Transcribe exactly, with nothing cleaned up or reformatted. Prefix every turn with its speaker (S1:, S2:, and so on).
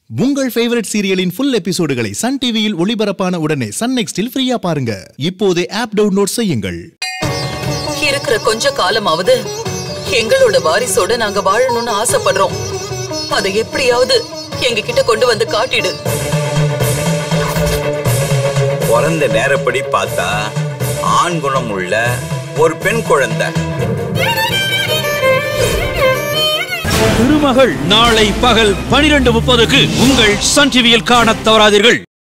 S1: உங்கள் ஃபேவரட் சீரியலின் full எபிசோடுகளை சன் டிவியில் ஒளிபரப்பான உடனே சன் நெக்ஸ்டில் ஃப்ரீயா பாருங்க. இப்போதே ஆப் டவுன்லோட் செய்யுங்கள்.
S2: இருக்கிற கொஞ்ச காலமாவது எங்களோட வாரிசோட நாங்க வாழணும்னு ஆசைப்படுறோம். அதை எப்படியாவது எங்க கிட்ட கொண்டு வந்து காட்டிடு.
S3: பிறந்த நேரப்படி பார்த்தா ஆண் குணம் உள்ள ஒரு பெண் குழந்தை.
S4: திருமகள் நாளை பகல் பனிரெண்டு முப்பதுக்கு உங்கள் சன் டிவியில் காணத் தவறாதீர்கள்.